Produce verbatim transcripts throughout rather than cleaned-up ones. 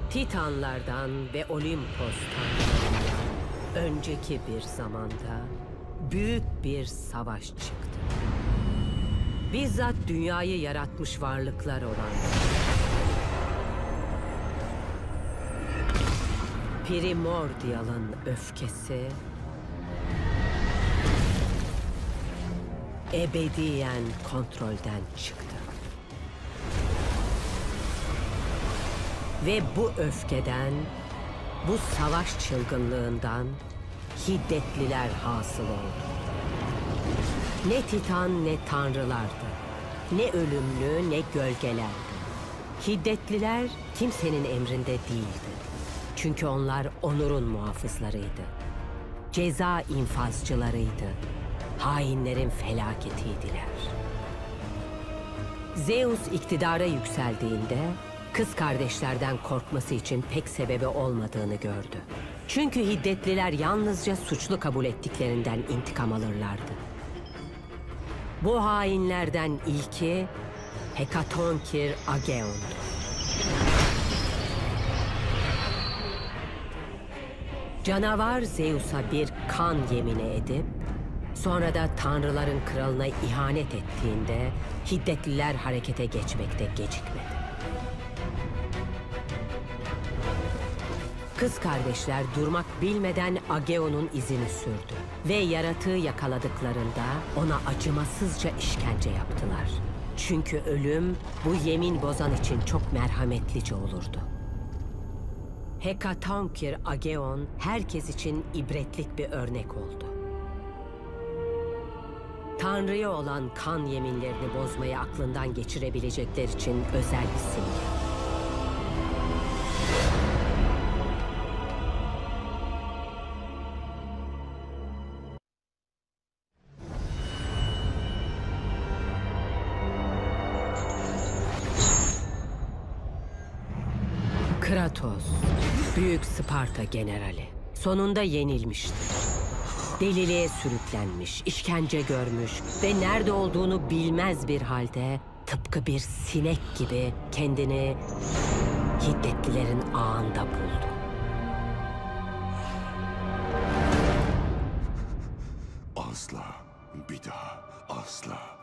Titanlardan ve Olimpos'tan önceki bir zamanda büyük bir savaş çıktı. Bizzat dünyayı yaratmış varlıklar olan Primordial'ın öfkesi ebediyen kontrolden çıktı. Ve bu öfkeden, bu savaş çılgınlığından hiddetliler hasıl oldu. Ne Titan ne tanrılardı, ne ölümlü ne gölgelerdi. Hiddetliler kimsenin emrinde değildi. Çünkü onlar onurun muhafızlarıydı. Ceza infazcılarıydı. Hainlerin felaketiydiler. Zeus iktidara yükseldiğinde kız kardeşlerden korkması için pek sebebi olmadığını gördü. Çünkü hiddetliler yalnızca suçlu kabul ettiklerinden intikam alırlardı. Bu hainlerden ilki Hekatonkir Ageon'du. Canavar Zeus'a bir kan yemini edip sonra da tanrıların kralına ihanet ettiğinde hiddetliler harekete geçmekte gecikmedi. Kız kardeşler durmak bilmeden Ageon'un izini sürdü ve yaratığı yakaladıklarında ona acımasızca işkence yaptılar. Çünkü ölüm bu yemin bozan için çok merhametlice olurdu. Hekatonkir Ageon herkes için ibretlik bir örnek oldu. Tanrı'ya olan kan yeminlerini bozmayı aklından geçirebilecekler için özel bir simge. Kratos, Büyük Sparta generali. Sonunda yenilmişti. Deliliğe sürüklenmiş, işkence görmüş ve nerede olduğunu bilmez bir halde tıpkı bir sinek gibi kendini hiddetlilerin ağında buldu. Asla, bir daha asla.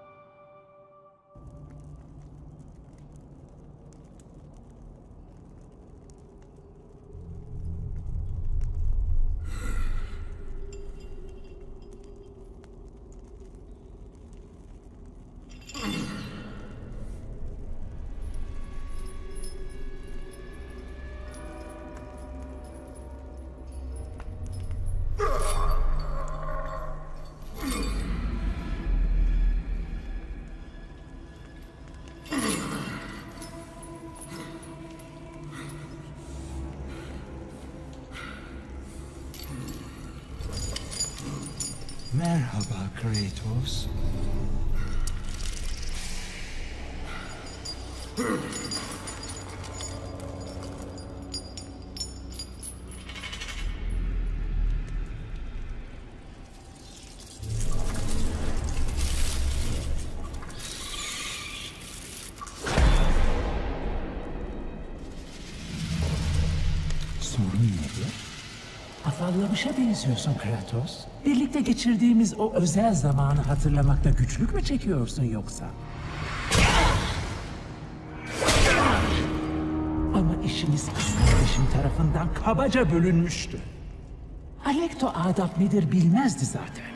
Merhaba Kratos. Sorun nedir? Afallamışa benziyorsun Kratos. Birlikte geçirdiğimiz o özel zamanı hatırlamakta güçlük mü çekiyorsun yoksa? Ama işimiz kız kardeşim tarafından kabaca bölünmüştü. Alekto adap nedir bilmezdi zaten.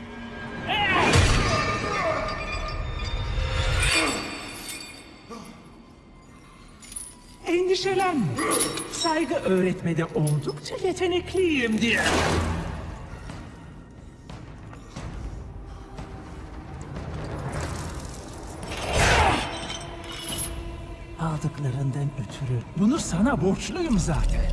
Endişelenme. Saygı öğretmede oldukça yetenekliyim diye. Aldıklarından ötürü bunu sana borçluyum zaten.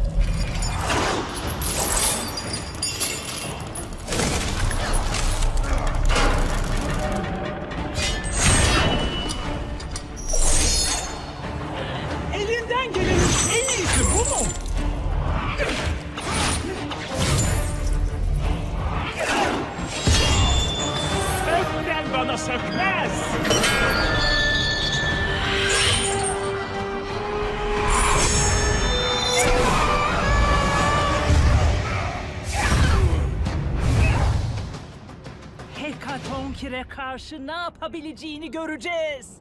Elinden gelenin en iyisi bu mu? Öfken bana sökmez. Fikre karşı ne yapabileceğini göreceğiz.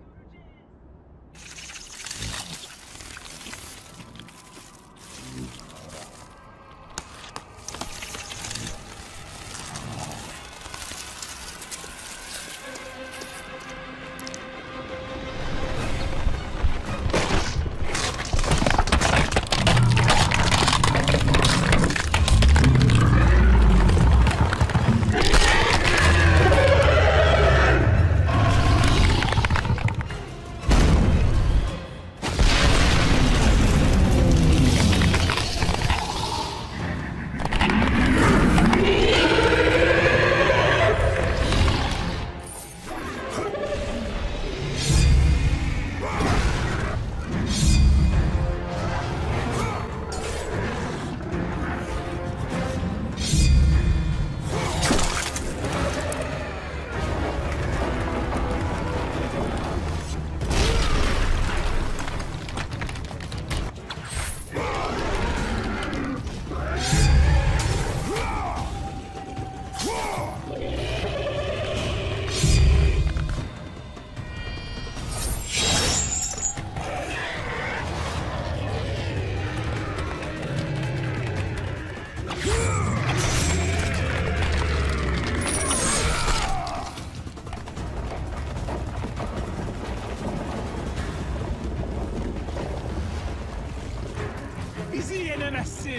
Bizi yenemezsin.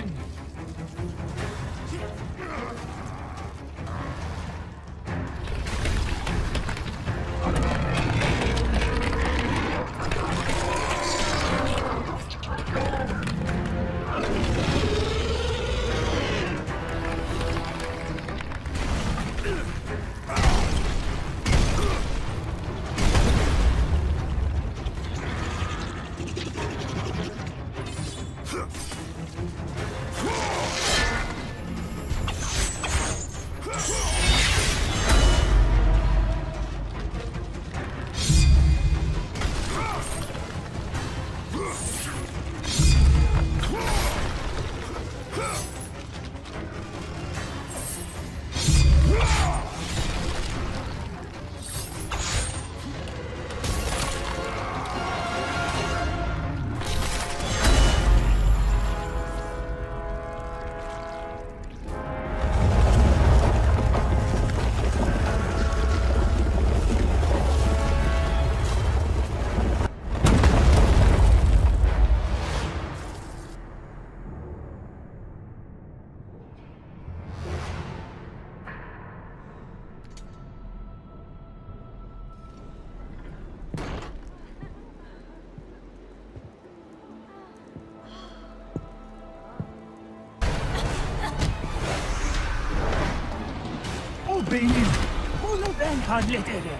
O benim. Onu ben hallederim.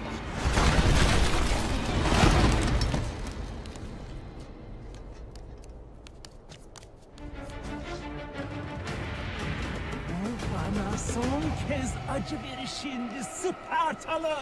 Bana son kez acı ver şimdi Spartalı.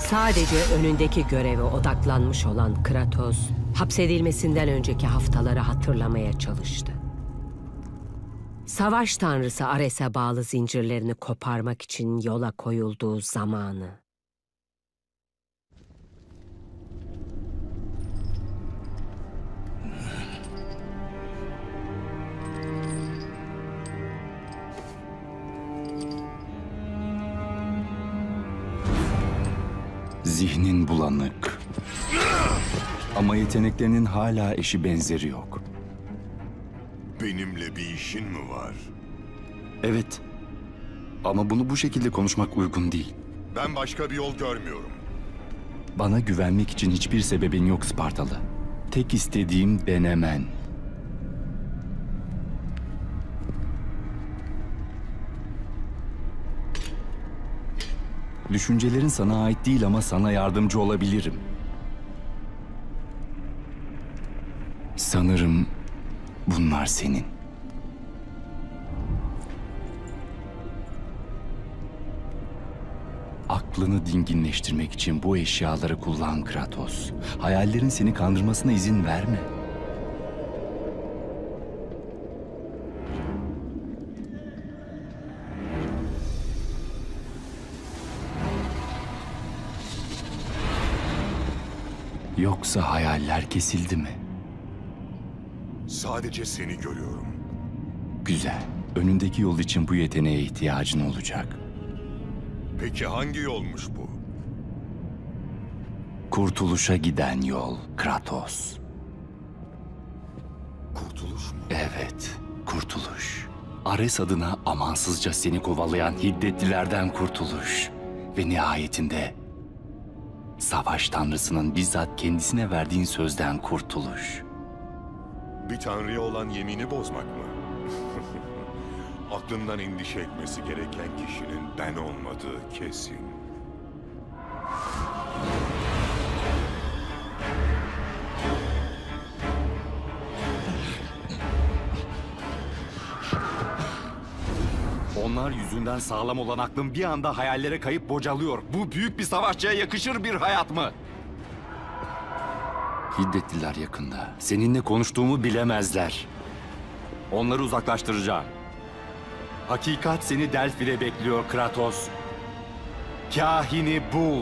Sadece önündeki göreve odaklanmış olan Kratos, hapsedilmesinden önceki haftaları hatırlamaya çalıştı. Savaş tanrısı Ares'e bağlı zincirlerini koparmak için yola koyulduğu zamanı. Zihnin bulanık. Ama yeteneklerinin hala eşi benzeri yok. Benimle bir işin mi var? Evet. Ama bunu bu şekilde konuşmak uygun değil. Ben başka bir yol görmüyorum. Bana güvenmek için hiçbir sebebin yok Spartalı. Tek istediğim denemen. Düşüncelerin sana ait değil ama sana yardımcı olabilirim. Sanırım bunlar senin. Aklını dinginleştirmek için bu eşyaları kullan Kratos. Hayallerin seni kandırmasına izin verme. Yoksa hayaller kesildi mi? Sadece seni görüyorum. Güzel. Önündeki yol için bu yeteneğe ihtiyacın olacak. Peki hangi yolmuş bu? Kurtuluşa giden yol Kratos. Kurtuluş mu? Evet, kurtuluş. Ares adına amansızca seni kovalayan hiddetlilerden kurtuluş. Ve nihayetinde savaş tanrısının bizzat kendisine verdiğin sözden kurtuluş. Bir tanrıya olan yemini bozmak mı? Aklından endişe etmesi gereken kişinin ben olmadığı kesin. Onlar yüzünden sağlam olan aklım bir anda hayallere kayıp bocalıyor. Bu büyük bir savaşçıya yakışır bir hayat mı? Hiddetliler yakında. Seninle konuştuğumu bilemezler. Onları uzaklaştıracağım. Hakikat seni Delphi'de bekliyor Kratos. Kahini bul.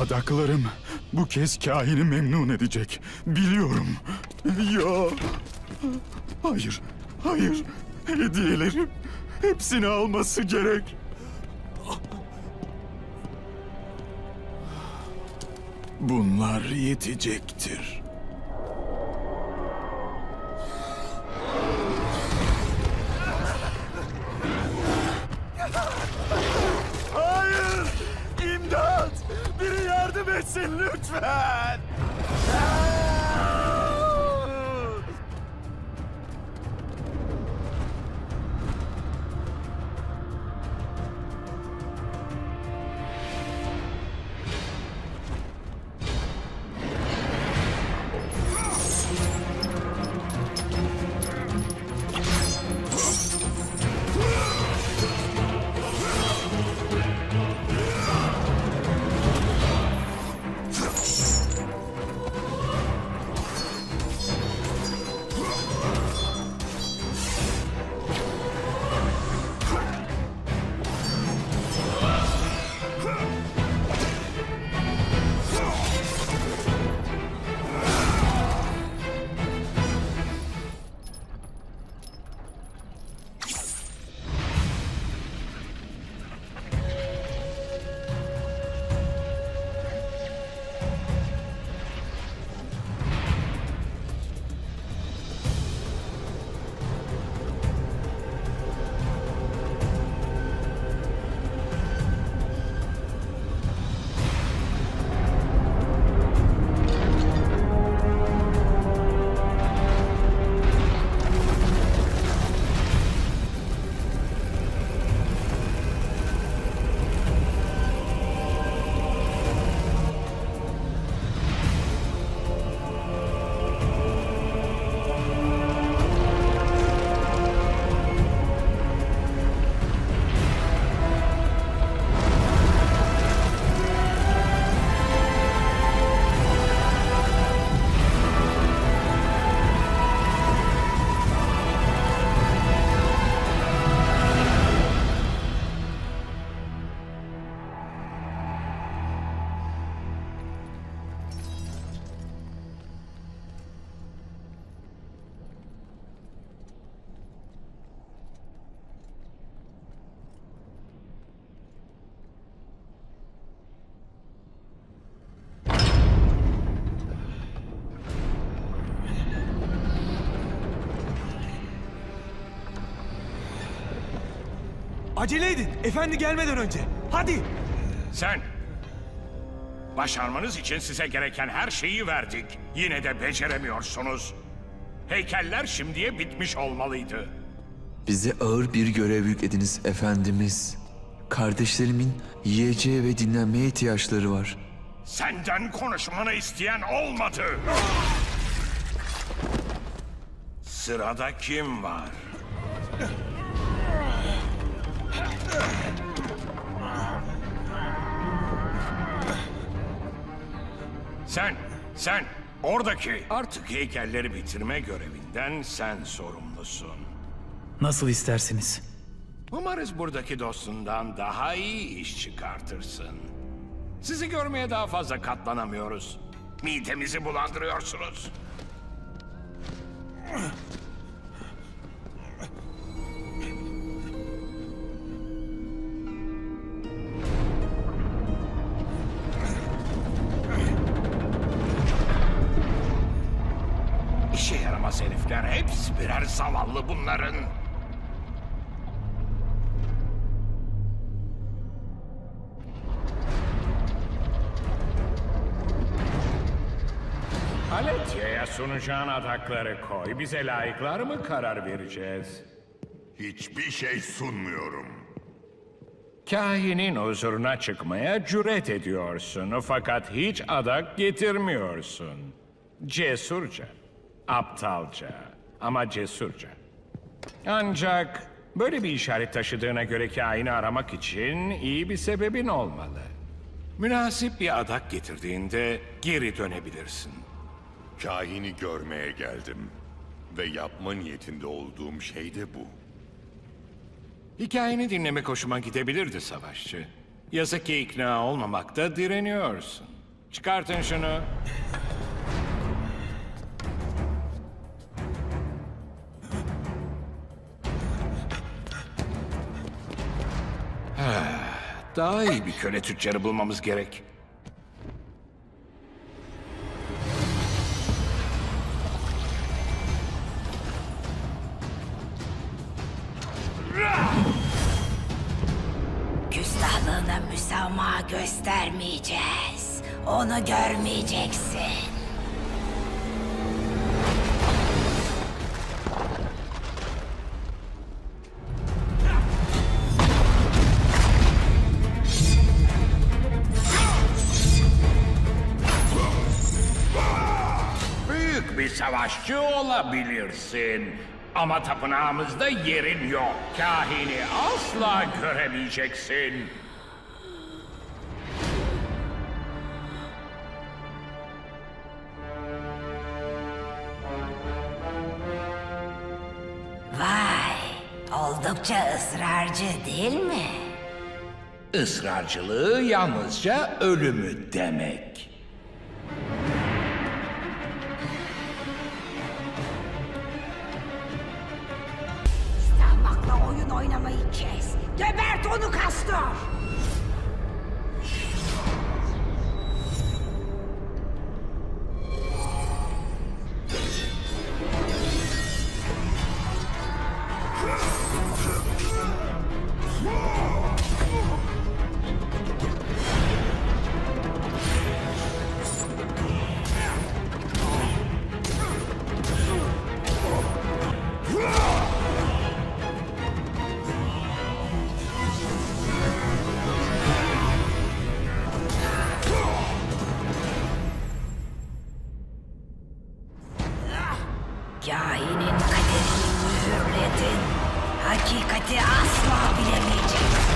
Adaklarım bu kez kahini memnun edecek. Biliyorum. Ya. Hayır. Hayır. Hediyelerim. Hepsini alması gerek. Bunlar yetecektir. Hayır! İmdat! Biri yardım etsin lütfen! Acele edin, efendi gelmeden önce. Hadi! Sen! Başarmanız için size gereken her şeyi verdik. Yine de beceremiyorsunuz. Heykeller şimdiye bitmiş olmalıydı. Bize ağır bir görev yüklediniz efendimiz. Kardeşlerimin yiyeceğe ve dinlenmeye ihtiyaçları var. Senden konuşmanı isteyen olmadı. Sırada kim var? Sen, sen, oradaki. Artık heykelleri bitirme görevinden sen sorumlusun. Nasıl isterseniz. Umarız buradaki dostundan daha iyi iş çıkartırsın. Sizi görmeye daha fazla katlanamıyoruz. Midemizi bulandırıyorsunuz. İşe yaramaz herifler, hepsi birer zavallı bunların. Aletya'ya sunacağın adakları koy. Bize layıklar mı karar vereceğiz? Hiçbir şey sunmuyorum. Kahinin huzuruna çıkmaya cüret ediyorsun. Fakat hiç adak getirmiyorsun. Cesurca, aptalca ama cesurca. Ancak böyle bir işaret taşıdığına göre kahini aramak için iyi bir sebebin olmalı. Münasip bir adak getirdiğinde geri dönebilirsin. Kahini görmeye geldim. Ve yapma niyetinde olduğum şey de bu. Hikayeni dinlemek hoşuma gidebilirdi savaşçı. Yazık ki ikna olmamakta direniyorsun. Çıkartın şunu. Daha iyi bir köle tüccarı bulmamız gerek. Küstahlığına müsamaha göstermeyeceğiz. Onu görmeyeceksin. Büyük bir savaşçı olabilirsin. Ama tapınağımızda yerin yok. Kahini asla göremeyeceksin. Vay, oldukça ısrarcı değil mi? Israrcılığı yalnızca ölümü demek. İstahmakla oyun oynamayı kes. Gebert onu Kastor! Kahinin kaderini mühürledin. Hakikati asla bilemeyeceksin.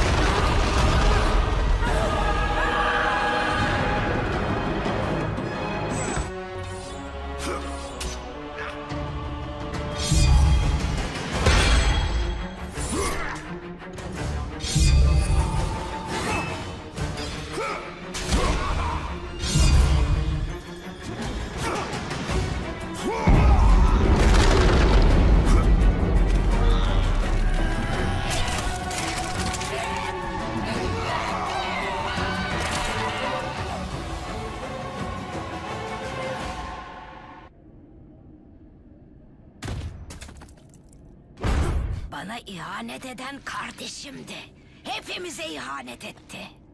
Bana ihanet eden kardeşimdi. Hepimize ihanet etti.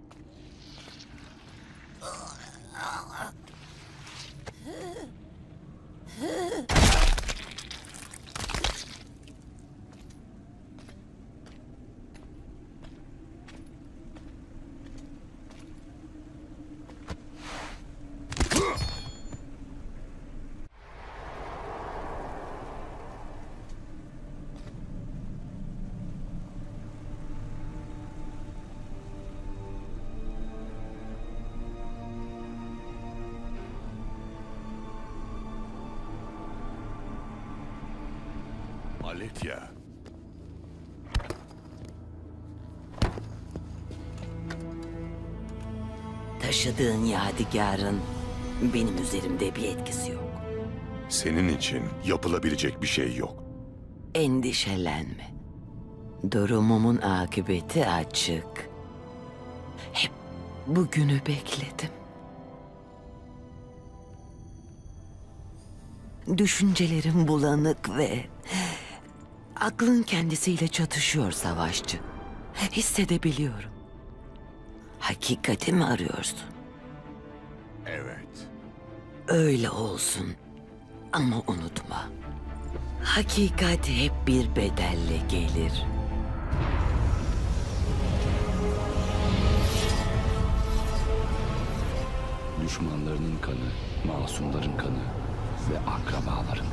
Aletya. Taşıdığın yadigarın benim üzerimde bir etkisi yok. Senin için yapılabilecek bir şey yok. Endişelenme. Durumumun akıbeti açık. Hep bugünü bekledim. Düşüncelerim bulanık ve aklın kendisiyle çatışıyor savaşçı. Hissedebiliyorum. Hakikati mi arıyorsun? Evet. Öyle olsun. Ama unutma. Hakikat hep bir bedelle gelir. Düşmanlarının kanı, masumların kanı ve akrabaların.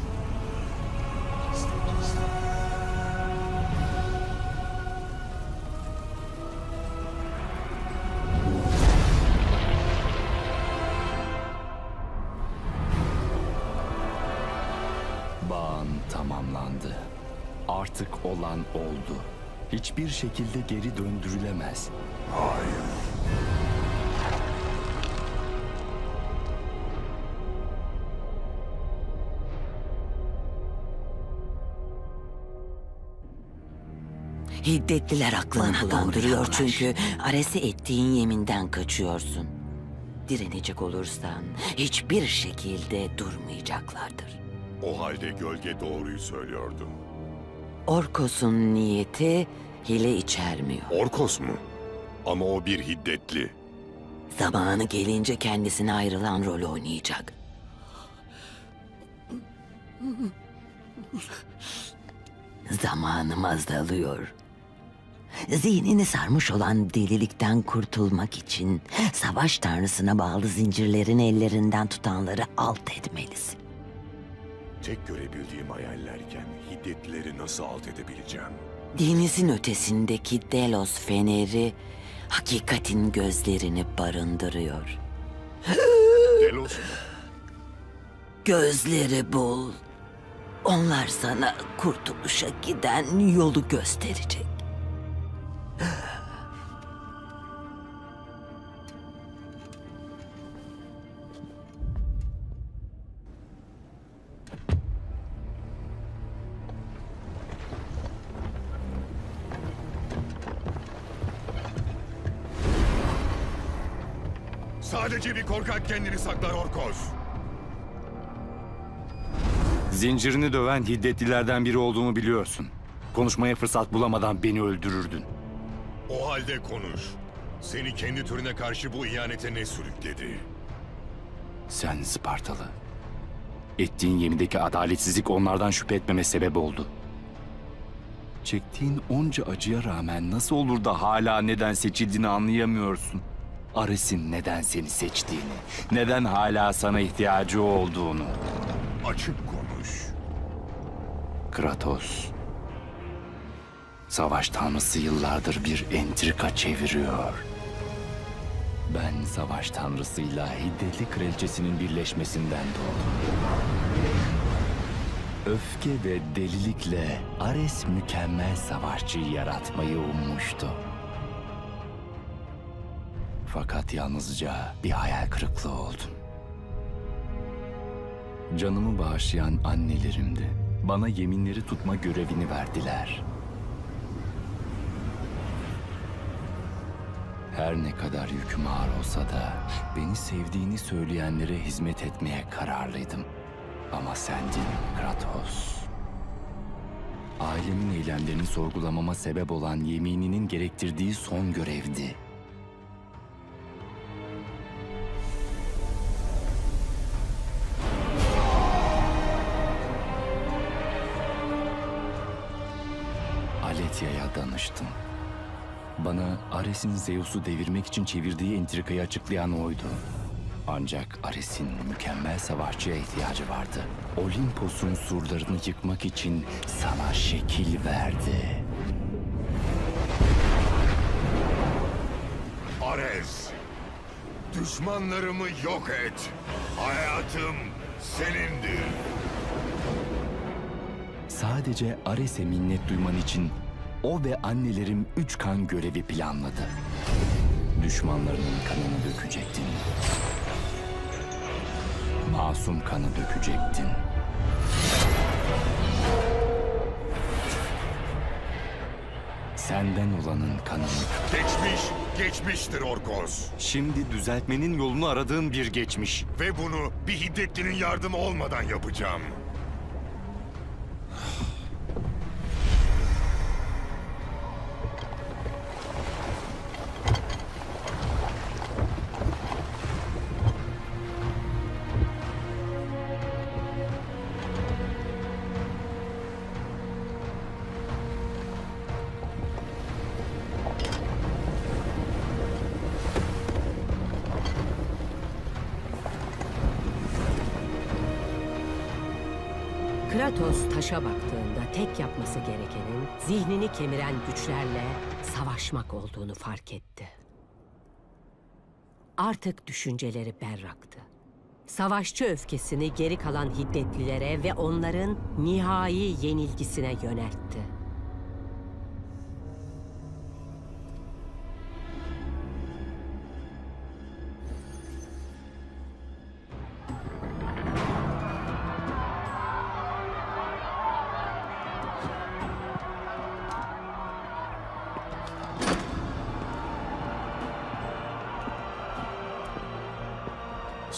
Bağın tamamlandı. Artık olan oldu. Hiçbir şekilde geri döndürülemez. Hayır. Hiddetliler aklını bulandırıyor çünkü Ares'e ettiğin yeminden kaçıyorsun. Direnecek olursan hiçbir şekilde durmayacaklardır. O halde gölge doğruyu söylüyordu. Orkos'un niyeti hile içermiyor. Orkos mu? Ama o bir hiddetli. Zamanı gelince kendisine ayrılan rolü oynayacak. Zamanım azalıyor. Zihnini sarmış olan delilikten kurtulmak için savaş tanrısına bağlı zincirlerin ellerinden tutanları alt etmelisin. Tek görebildiğim hayallerken hiddetlileri nasıl alt edebileceğim? Denizin ötesindeki Delos feneri hakikatin gözlerini barındırıyor. Delos mu? Gözleri bul. Onlar sana kurtuluşa giden yolu gösterecek. Sadece bir korkak kendini saklar Orkos. Zincirini döven hiddetlilerden biri olduğumu biliyorsun. Konuşmaya fırsat bulamadan beni öldürürdün. O halde konuş. Seni kendi türüne karşı bu ihanete ne sürükledi? Sen Spartalı. Ettiğin yemindeki adaletsizlik onlardan şüphe etmeme sebep oldu. Çektiğin onca acıya rağmen nasıl olur da hala neden seçildiğini anlayamıyorsun? Ares'in neden seni seçtiğini, neden hala sana ihtiyacı olduğunu. Açık konuş. Kratos. Savaş tanrısı yıllardır bir entrika çeviriyor. Ben savaş tanrısıyla hiddetli kraliçesinin birleşmesinden doğdum. Öfke ve delilikle Ares mükemmel savaşçıyı yaratmayı ummuştu. Fakat yalnızca bir hayal kırıklığı oldum. Canımı bağışlayan annelerimdi. Bana yeminleri tutma görevini verdiler. Her ne kadar yüküm ağır olsa da beni sevdiğini söyleyenlere hizmet etmeye kararlıydım. Ama sendin Kratos. Ailemin eylemlerini sorgulamama sebep olan yemininin gerektirdiği son görevdi. Aletya'ya danıştım. Bana Ares'in Zeus'u devirmek için çevirdiği entrikayı açıklayan oydu. Ancak Ares'in mükemmel savaşçıya ihtiyacı vardı. Olimpos'un surlarını yıkmak için sana şekil verdi. Ares, düşmanlarımı yok et. Hayatım senindir. Sadece Ares'e minnet duyman için o ve annelerim üç kan görevi planladı. Düşmanlarının kanını dökecektin. Masum kanı dökecektin. Senden olanın kanını... Geçmiş, geçmiştir Orkos. Şimdi düzeltmenin yolunu aradığın bir geçmiş. Ve bunu bir hiddetlinin yardımı olmadan yapacağım. Kratos taşa baktığında tek yapması gerekenin zihnini kemiren güçlerle savaşmak olduğunu fark etti. Artık düşünceleri berraktı. Savaşçı öfkesini geri kalan hiddetlilere ve onların nihai yenilgisine yöneltti.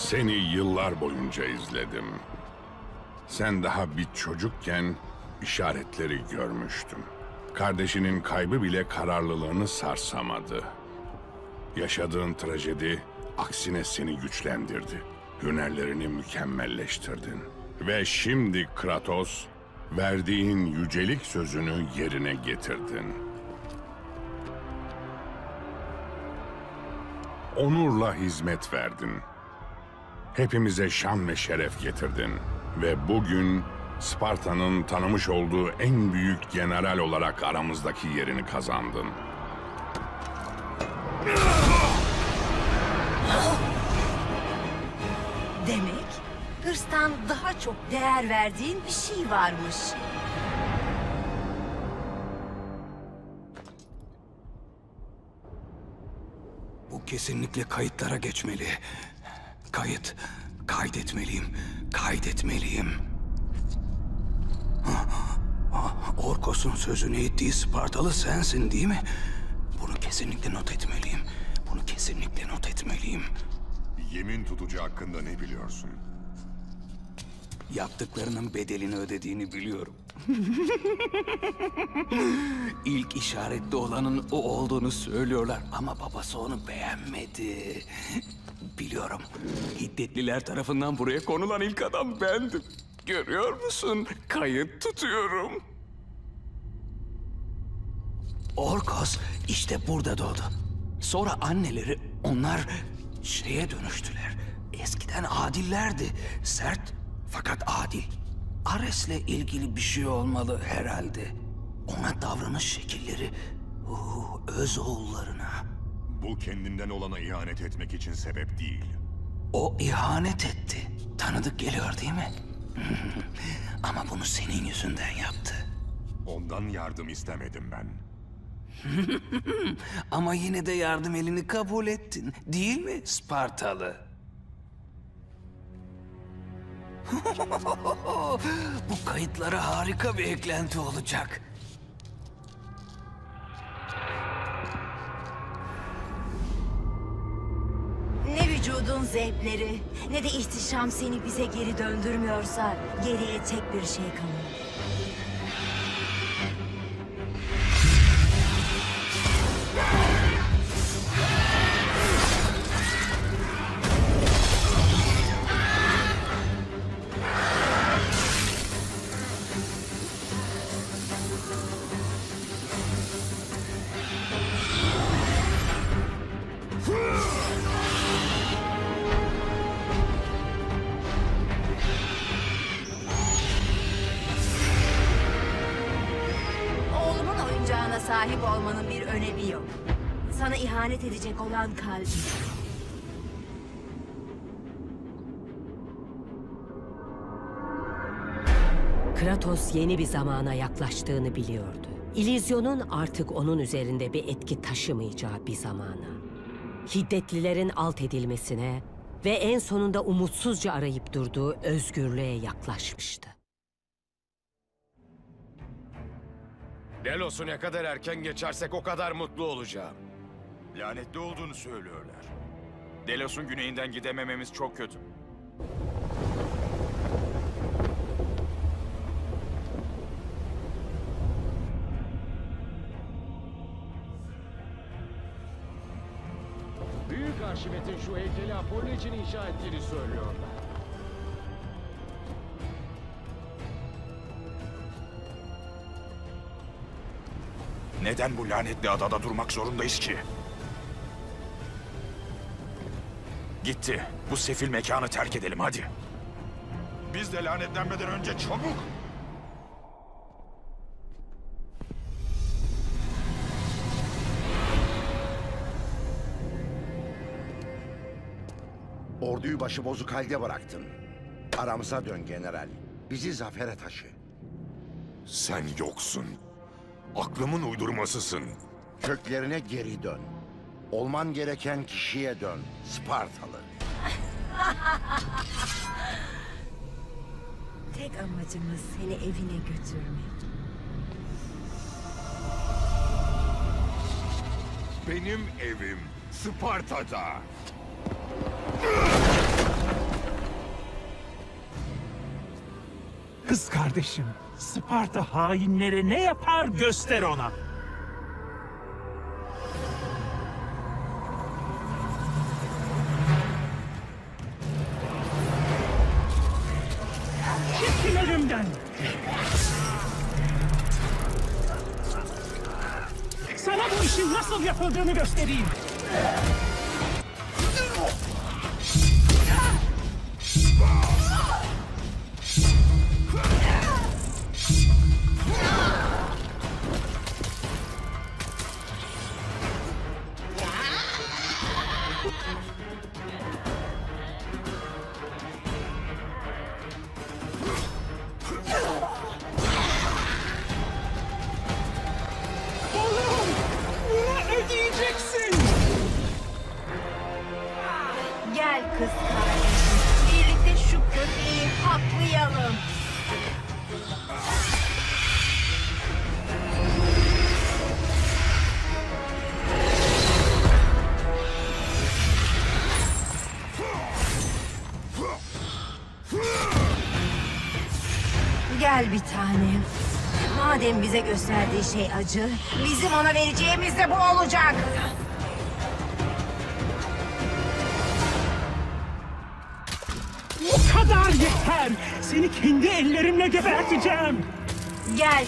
Seni yıllar boyunca izledim. Sen daha bir çocukken işaretleri görmüştüm. Kardeşinin kaybı bile kararlılığını sarsamadı. Yaşadığın trajedi aksine seni güçlendirdi. Hünerlerini mükemmelleştirdin. Ve şimdi Kratos, verdiğin yücelik sözünü yerine getirdin. Onurla hizmet verdin. Hepimize şan ve şeref getirdin. Ve bugün Sparta'nın tanımış olduğu en büyük general olarak aramızdaki yerini kazandın. Demek hırstan daha çok değer verdiğin bir şey varmış. Bu kesinlikle kayıtlara geçmeli. Kayıt. Kaydetmeliyim. Kaydetmeliyim. Orkos'un sözünü ettiği Spartalı sensin değil mi? Bunu kesinlikle not etmeliyim. Bunu kesinlikle not etmeliyim. Yemin tutucu hakkında ne biliyorsun? Yaptıklarının bedelini ödediğini biliyorum. İlk işaretli olanın o olduğunu söylüyorlar ama babası onu beğenmedi. Biliyorum. Hiddetliler tarafından buraya konulan ilk adam bendim. Görüyor musun? Kayıt tutuyorum. Orkos işte burada doğdu. Sonra anneleri onlar şeye dönüştüler. Eskiden adillerdi. Sert fakat adil. Ares'le ilgili bir şey olmalı herhalde. Ona davranış şekilleri, uh, öz oğullarına. Bu kendinden olana ihanet etmek için sebep değil. O ihanet etti. Tanıdık geliyor değil mi? Ama bunu senin yüzünden yaptı. Ondan yardım istemedim ben. Ama yine de yardım elini kabul ettin. Değil mi Spartalı? Bu kayıtlara harika bir eklenti olacak. Ne vücudun zevkleri ne de ihtişam seni bize geri döndürmüyorsa geriye tek bir şey kalıyor. Oğlumun oyuncağına sahip olmanın bir önemi yok. Sana ihanet edecek olan kalbim. Kratos yeni bir zamana yaklaştığını biliyordu. İllüzyonun artık onun üzerinde bir etki taşımayacağı bir zamana. Hiddetlilerin alt edilmesine ve en sonunda umutsuzca arayıp durduğu özgürlüğe yaklaşmıştı. Delos'u ne kadar erken geçersek o kadar mutlu olacağım. Lanetli olduğunu söylüyorlar. Delos'un güneyinden gidemememiz çok kötü. Büyük Arşimet'in şu heykeli Apollo için inşa ettiğini söylüyorlar. Neden bu lanetli adada durmak zorundayız ki? Gitti. Bu sefil mekanı terk edelim hadi. Biz de lanetlenmeden önce çabuk. Orduyu başıbozuk halde bıraktın. Aramıza dön general. Bizi zafere taşı. Sen yoksun. Aklımın uydurmasısın. Köklerine geri dön. Olman gereken kişiye dön. Spartalı. Tek amacımız seni evine götürmek. Benim evim Sparta'da. Kız kardeşim, Sparta hainlere ne yapar göster ona. Çekil önümden. Sana bu işin nasıl yapıldığını göstereyim. Gel kız kardeşim. Birlikte şu köpeği haklayalım. Gel bir tanem. Madem bize gösterdiği şey acı, bizim ona vereceğimiz de bu olacak. Bu kadar yeter. Seni kendi ellerimle geberteceğim. Gel.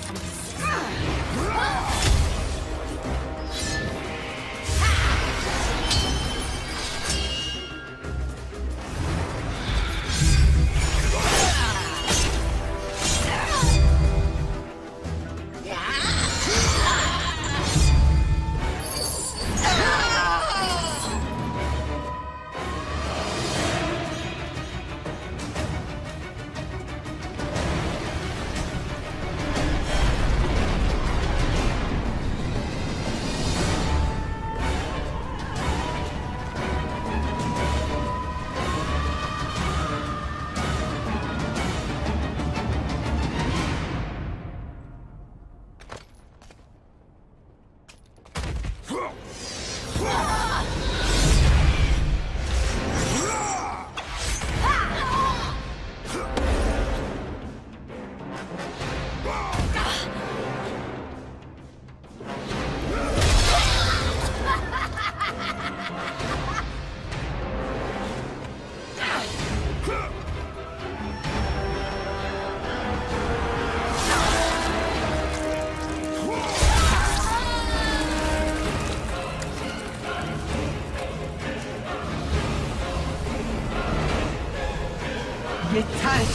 Yeter!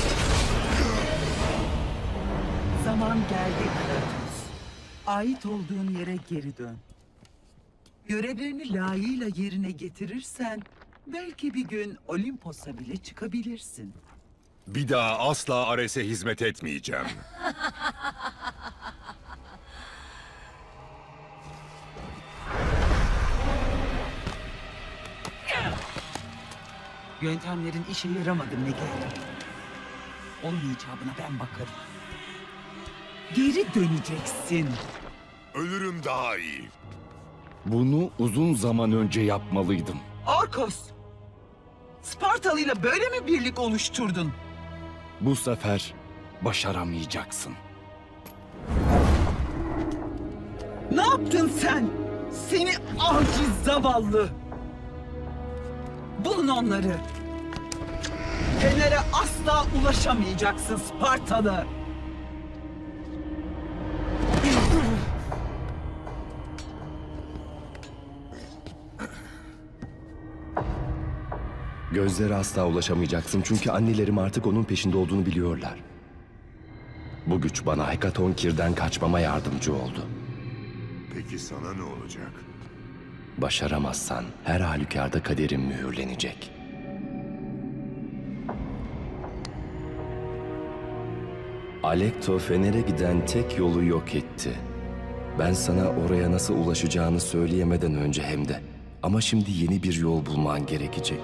Zaman geldi Kratos. Ait olduğun yere geri dön. Görevlerini layığıyla yerine getirirsen belki bir gün Olimpos'a bile çıkabilirsin. Bir daha asla Ares'e hizmet etmeyeceğim. Yöntemlerin işe yaramadı Megalon. Onun icabına ben bakarım. Geri döneceksin. Ölürüm daha iyi. Bunu uzun zaman önce yapmalıydım. Orkos! Spartalı'yla böyle mi birlik oluşturdun? Bu sefer başaramayacaksın. Ne yaptın sen? Seni aciz zavallı! Bulun onları! Fener'e asla ulaşamayacaksın Spartalı! Gözlere asla ulaşamayacaksın çünkü annelerim artık onun peşinde olduğunu biliyorlar. Bu güç bana Hekatonkir'den kaçmama yardımcı oldu. Peki sana ne olacak? Başaramazsan her halükarda kaderim mühürlenecek. Alekto Fener'e giden tek yolu yok etti. Ben sana oraya nasıl ulaşacağını söyleyemeden önce hem de. Ama şimdi yeni bir yol bulman gerekecek.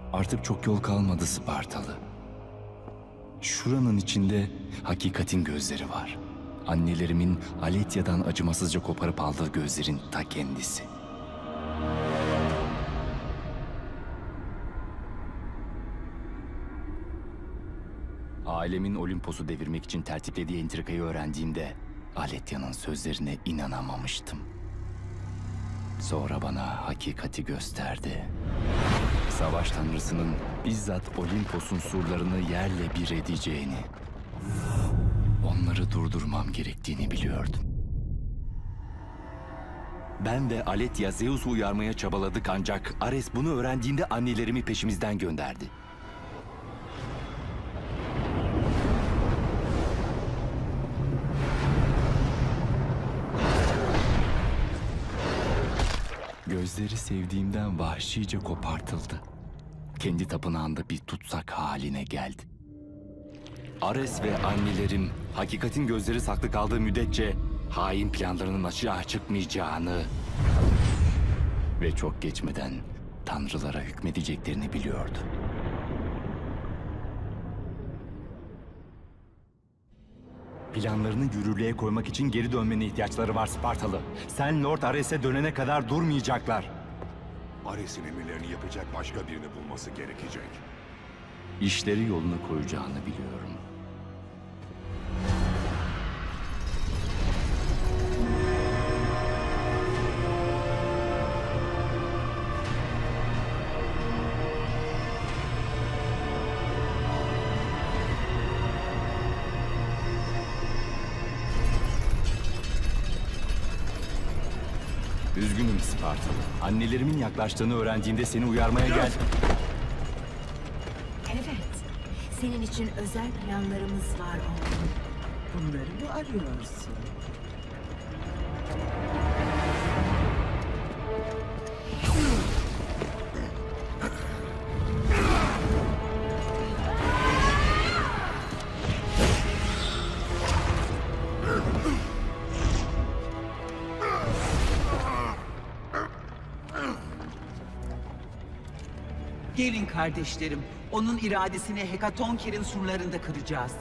Artık çok yol kalmadı Spartalı. Şuranın içinde hakikatin gözleri var. Annelerimin Aletya'dan acımasızca koparıp aldığı gözlerin ta kendisi. Ailemin Olimpos'u devirmek için tertiplediği entrikayı öğrendiğimde Aletya'nın sözlerine inanamamıştım. Sonra bana hakikati gösterdi. Savaş tanrısının bizzat Olimpos'un surlarını yerle bir edeceğini, onları durdurmam gerektiğini biliyordum. Ben ve Aletya Zeus'u uyarmaya çabaladık ancak Ares bunu öğrendiğinde annelerimi peşimizden gönderdi. Gözleri sevdiğimden vahşice kopartıldı. Kendi tapınağında bir tutsak haline geldi. Ares ve annelerim hakikatin gözleri saklı kaldığı müddetçe hain planlarının açığa çıkmayacağını ve çok geçmeden tanrılara hükmedeceklerini biliyordu. Planlarını yürürlüğe koymak için geri dönmene ihtiyaçları var Spartalı. Sen Lord Ares'e dönene kadar durmayacaklar. Ares'in emirlerini yapacak başka birini bulması gerekecek. İşleri yoluna koyacağını biliyorum. Üzgünüm Spartalı. Annelerimin yaklaştığını öğrendiğimde seni uyarmaya gel... Evet. Senin için özel planlarımız var oğlum. Bunları mı arıyorsun? Gelin kardeşlerim, onun iradesini Hekatonkir'in surlarında kıracağız.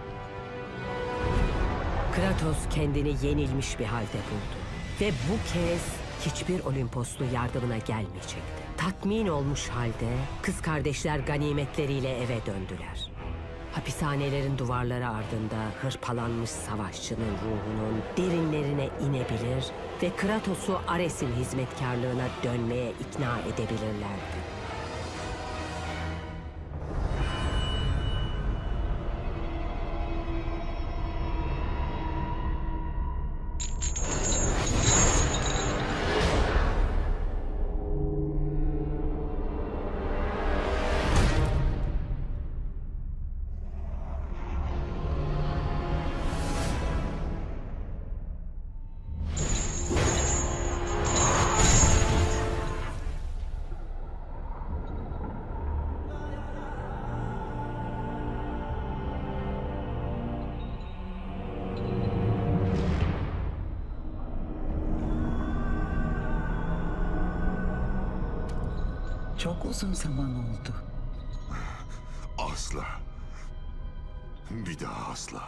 Kratos kendini yenilmiş bir halde buldu. Ve bu kez hiçbir Olimposlu yardımına gelmeyecekti. Tatmin olmuş halde kız kardeşler ganimetleriyle eve döndüler. Hapishanelerin duvarları ardında hırpalanmış savaşçının ruhunun derinlerine inebilir ve Kratos'u Ares'in hizmetkarlığına dönmeye ikna edebilirlerdi. Çok uzun zaman oldu. Asla. Bir daha asla.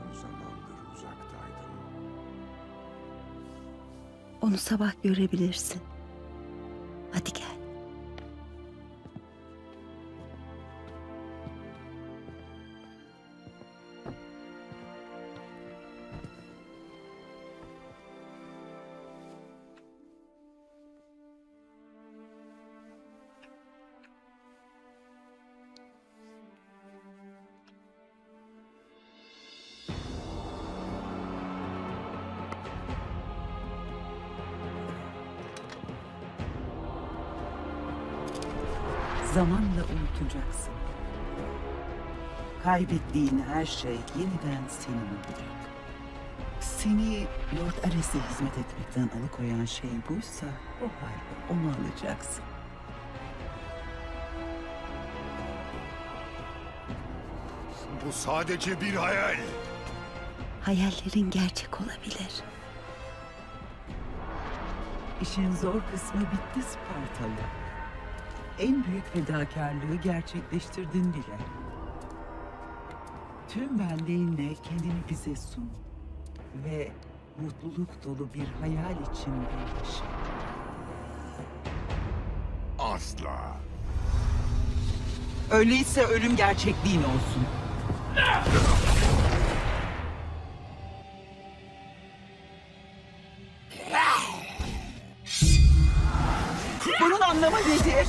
zamandır uzaktaydım. Onu sabah görebilirsin. Hadi gel. Zamanla unutacaksın. Kaybettiğin her şey yeniden senin olacak. Seni Lord Ares'e hizmet etmekten alıkoyan şey buysa o halde onu alacaksın. Bu sadece bir hayal. Hayallerin gerçek olabilir. İşin zor kısmı bitti Spartalı. En büyük fedakarlığı gerçekleştirdin bile. Tüm benliğinle kendini bize sun. Ve mutluluk dolu bir hayal içinde yaşa. Asla. Öyleyse ölüm gerçekliğin olsun. Bunun anlamı nedir?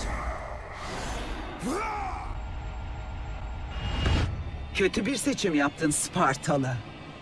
Kötü bir seçim yaptın Spartalı.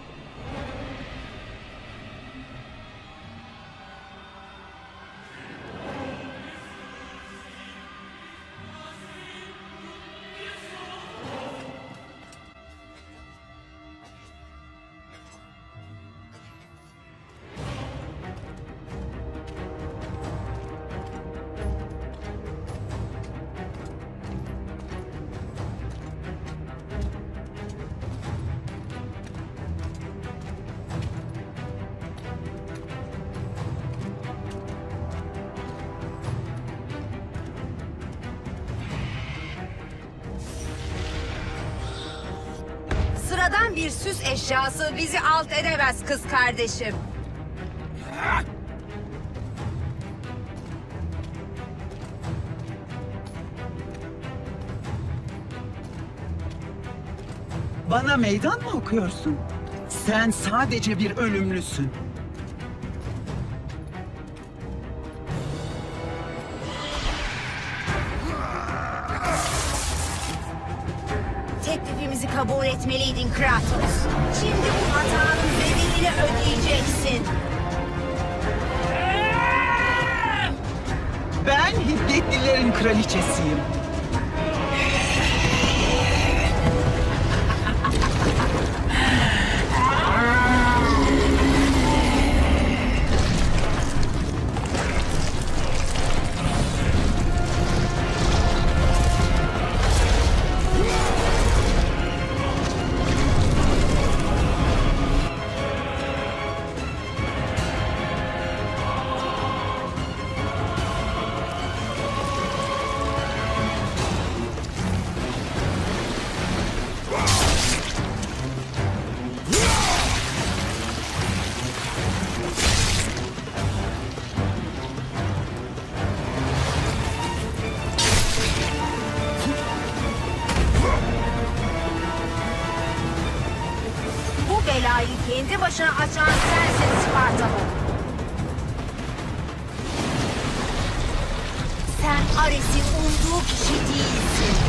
Sıradan bir süs eşyası bizi alt edemez kız kardeşim. Bana meydan mı okuyorsun? Sen sadece bir ölümlüsün. Teklifimizi kabul etmeliydin Kratos. Şimdi bu hatanın bedelini ödeyeceksin. Ben Hiddetlilerin kraliçesiyim. Bu belayı kendi başına açan sensin Spartalı. Sen Ares'in umduğu kişi değilsin.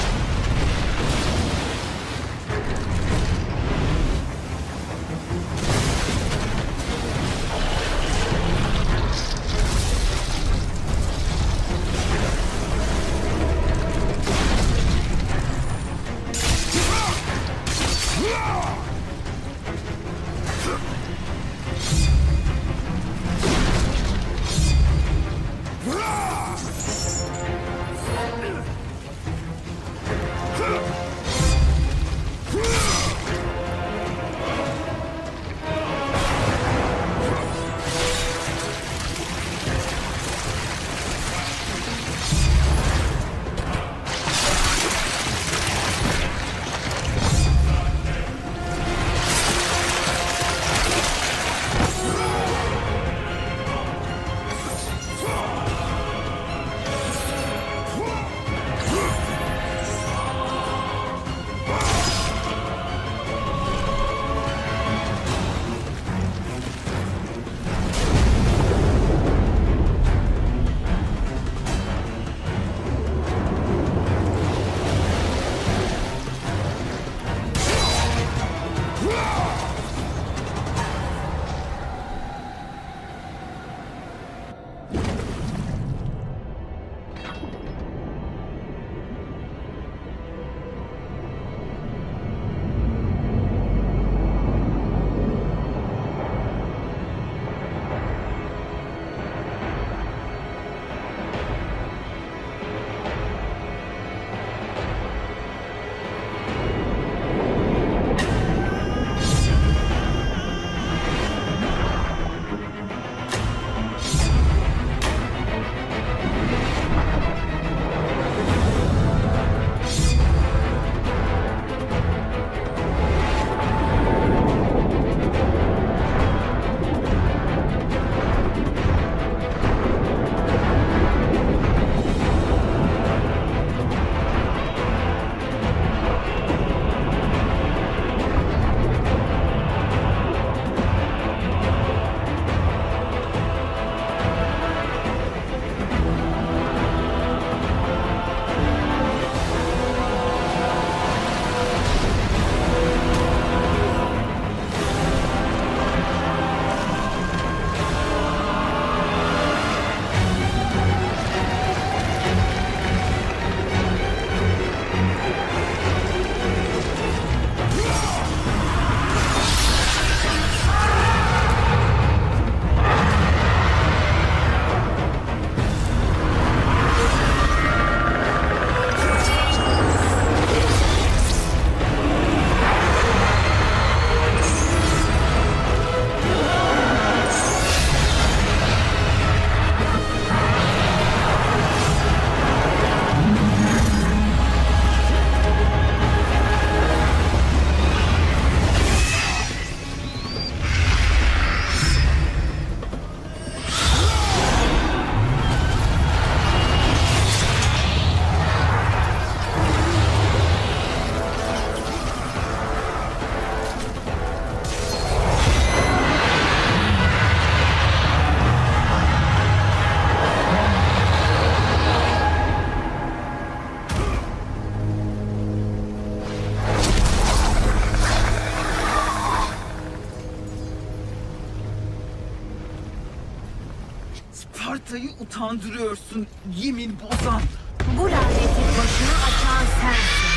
Sparta'yı utandırıyorsun yemin bozan. Bu laneti başını açan sensin.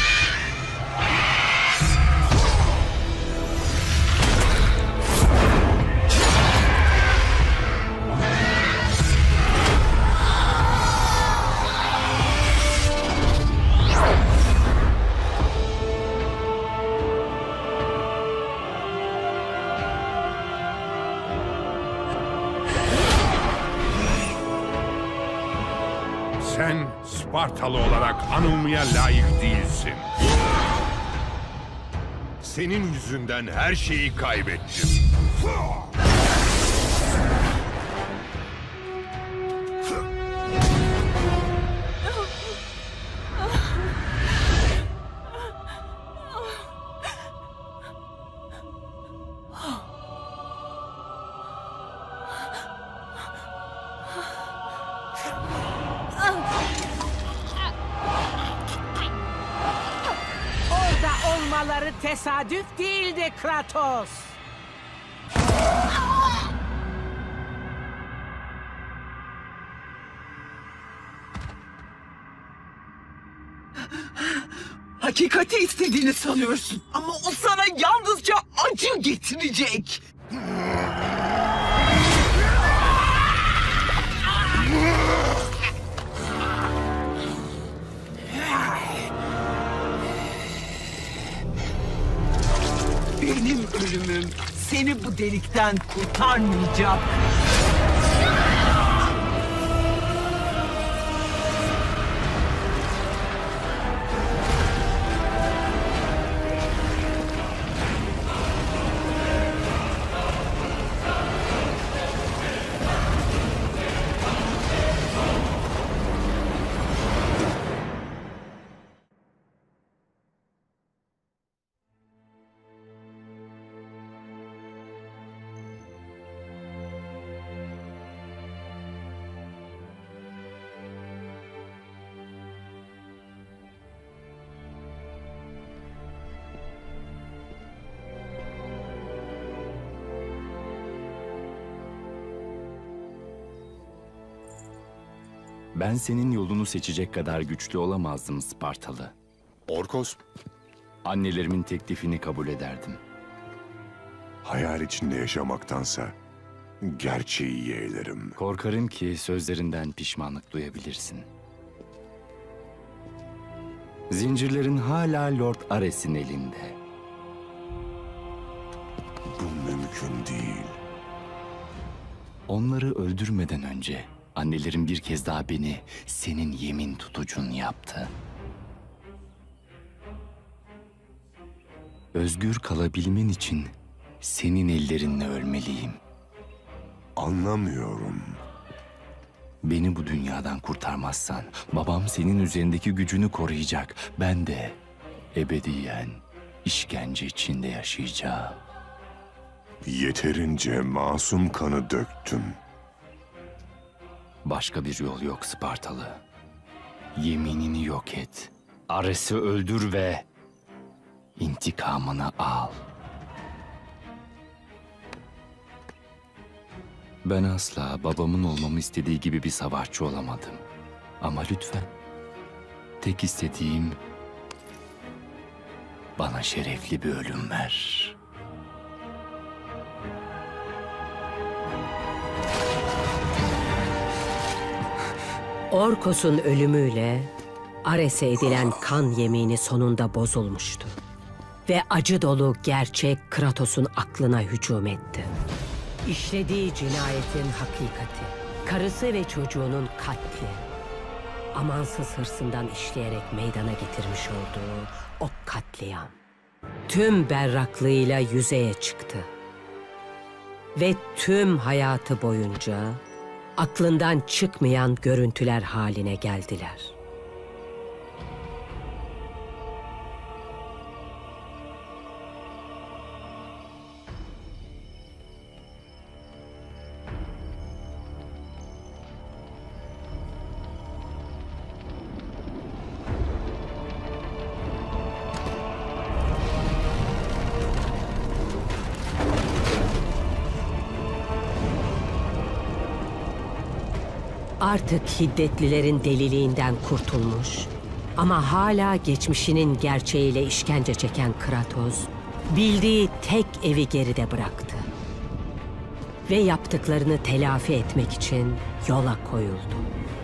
Sen Spartalı olarak anılmaya layık değilsin. Senin yüzünden her şeyi kaybettim. Orada olmaları tesadüf değildi Kratos. Hakikati istediğini sanıyorsun ama o sana yalnızca acı getirecek. Benim ölümüm seni bu delikten kurtarmayacak. Ben senin yolunu seçecek kadar güçlü olamazdım Spartalı. Orkos, annelerimin teklifini kabul ederdim. hayal içinde yaşamaktansa gerçeği yeğlerim. Korkarım ki sözlerinden pişmanlık duyabilirsin. Zincirlerin hala Lord Ares'in elinde. Bu mümkün değil. Onları öldürmeden önce annelerim bir kez daha beni senin yemin tutucun yaptı. Özgür kalabilmen için senin ellerinle ölmeliyim. Anlamıyorum. Beni bu dünyadan kurtarmazsan babam senin üzerindeki gücünü koruyacak. Ben de ebediyen işkence içinde yaşayacağım. Yeterince masum kanı döktüm. Başka bir yol yok Spartalı. Yeminini yok et. Ares'i öldür ve intikamını al. Ben asla babamın olmamı istediği gibi bir savaşçı olamadım. Ama lütfen, tek istediğim bana şerefli bir ölüm ver. Orkos'un ölümüyle Ares'e edilen kan yemini sonunda bozulmuştu. Ve acı dolu gerçek Kratos'un aklına hücum etti. İşlediği cinayetin hakikati, karısı ve çocuğunun katli, amansız hırsından işleyerek meydana getirmiş olduğu o katliam, tüm berraklığıyla yüzeye çıktı. Ve tüm hayatı boyunca aklından çıkmayan görüntüler haline geldiler. Artık Hiddetlilerin deliliğinden kurtulmuş ama hala geçmişinin gerçeğiyle işkence çeken Kratos, bildiği tek evi geride bıraktı. Ve yaptıklarını telafi etmek için yola koyuldu.